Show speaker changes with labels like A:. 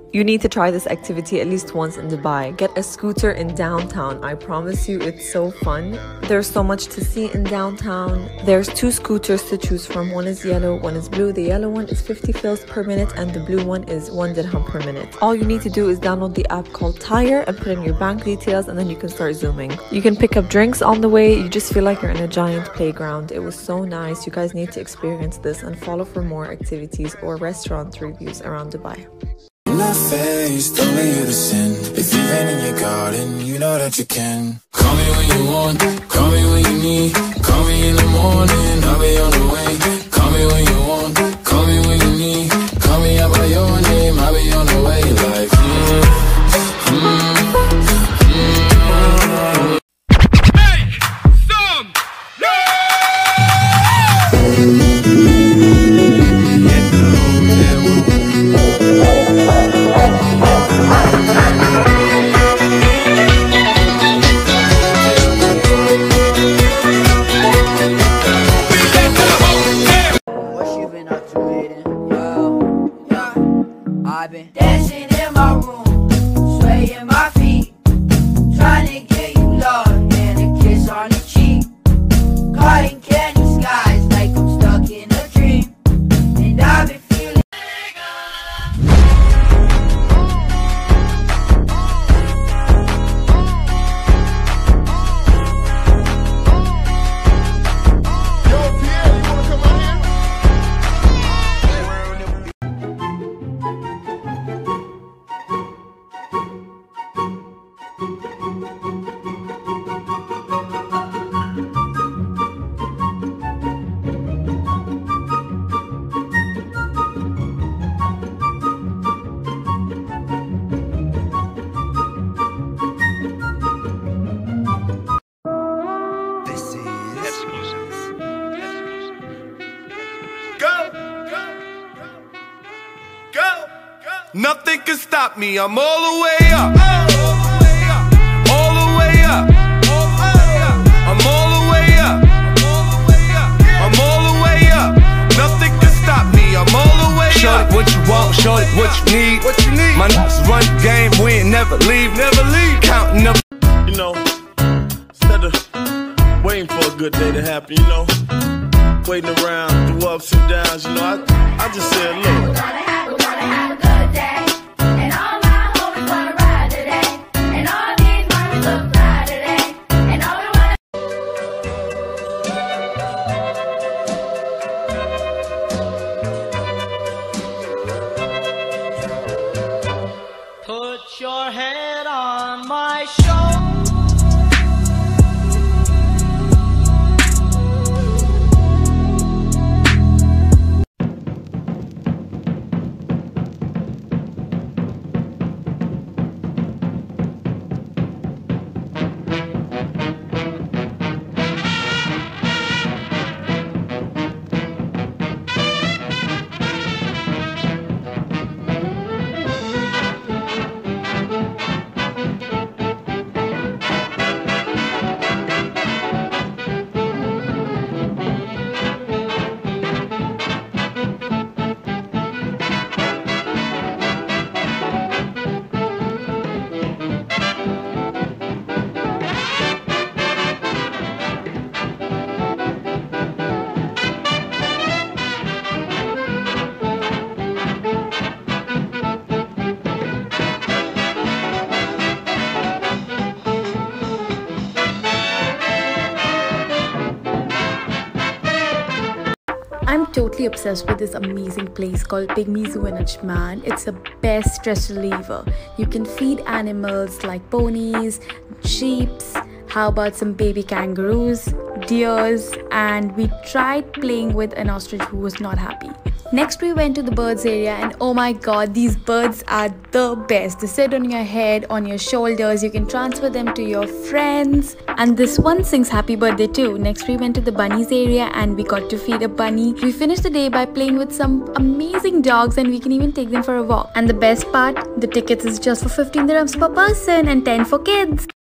A: You need to try this activity at least once in Dubai. Get a scooter in downtown. I promise you it's so fun. There's so much to see in downtown. There's 2 scooters to choose from. One is yellow, one is blue. The yellow one is 50 fils per minute and the blue one is 1 dirham per minute. All you need to do is download the app called Tire and put in your bank details, and then you can start zooming. You can pick up drinks on the way. You just feel like you're in a giant playground. It was so nice. You guys need to experience this and follow for more activities or restaurant reviews around Dubai.
B: My face, don't let you to sin. If you've been in your garden, you know that you can. Call me when you want, call me when you need. Call me in the morning, I'll be on the way. Call me when you want, call me when you need. Call me out by your name, I'll be on the way. Like,
C: I've been dancing in my room, swaying my feet, trying to get you love and a kiss on the cheek. Caught in candy skies like I'm stuck in a dream, and I've been feeling.
D: Nothing can stop me, I'm all the way up. All the way up. I'm all the way up. I'm all the way up. Nothing can stop me, I'm all the way up. Show it what you want, show it what you need. My niggas run the game, we ain't never leave. Counting up.
E: You know, instead of waiting for a good day to happen, you know, waiting around through ups and downs, you know, I just said, look.
F: Put your head on my shoulder.
G: I'm totally obsessed with this amazing place called Pygmy Zoo in Ajman. It's the best stress reliever. You can feed animals like ponies, sheep. How about some baby kangaroos, deers, and we tried playing with an ostrich who was not happy. Next we went to the birds area, and oh my god, these birds are the best. They sit on your head, on your shoulders. You can transfer them to your friends, and this one sings happy birthday too. Next we went to the bunnies area and we got to feed a bunny. We finished the day by playing with some amazing dogs, and we can even take them for a walk. And the best part, the tickets is just for 15 dirhams per person and 10 for kids.